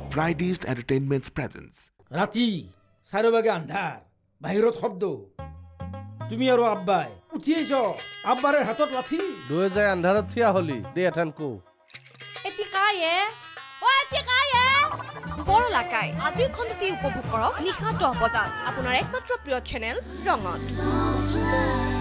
Fridays Entertainment's presence. রাতি চাৰিবাগে আন্ধাৰ বাহিৰত শব্দ তুমি আৰু আব্বাই উঠি আহিছ আব্বাৰে হাতত লাঠি দুয়ে যায় আন্ধাৰত থিয়া হলি দে এঠান কো এতিকায়ে বৰ লাগাই আজিৰ খণ্ডটি উপভোগ কৰক নিশা 10 বজাত আপোনাৰ একমাত্ৰ প্ৰিয় চেনেল ৰঙত